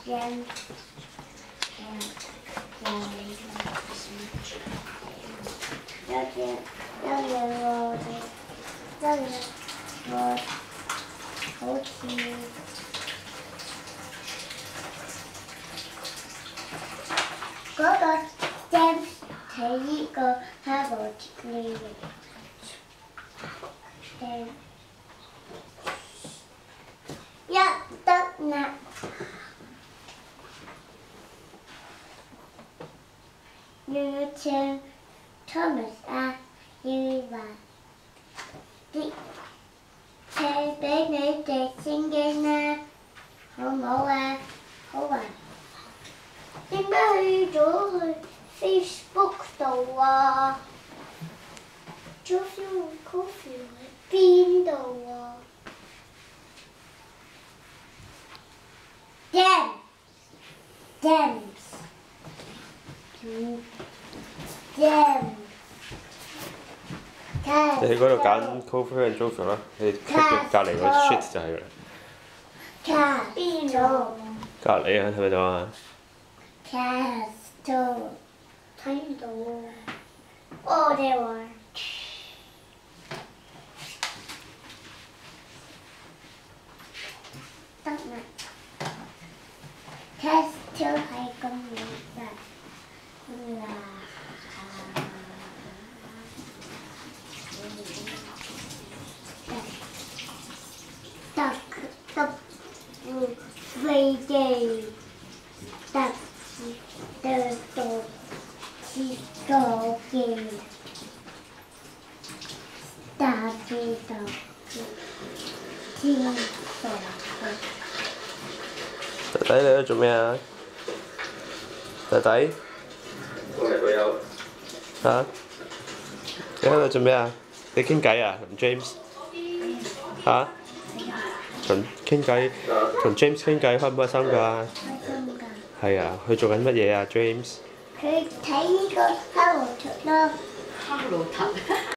嗰個 James 睇呢個哈羅呢個一得啦。要唱 Thomas 啊，要話啲唱俾你哋先嘅啦，好唔好啊？好啊！點解去咗去 Facebook 度啊？Cophiel 喺邊度啊？James。 你喺嗰度揀 Cophiel and Cophiel 啦，你隔離個 sheet 就係㗎。 邊度？ 隔離啊，睇唔睇到啊 ？Castle 睇唔到啊！哦，there are。得啦。Castle 係咁樣㗎。飛機搭得到飛機搭機到天上。 弟弟你喺度做咩啊？弟弟？我係佢有。嚇？你喺度做咩啊？你傾偈啊？同 James？嚇？同傾偈，同 James 傾偈開唔開心㗎？開心㗎。 係啊，佢做緊乜嘢啊 ，James？ 佢睇呢個哈羅圖咯。 哈羅圖。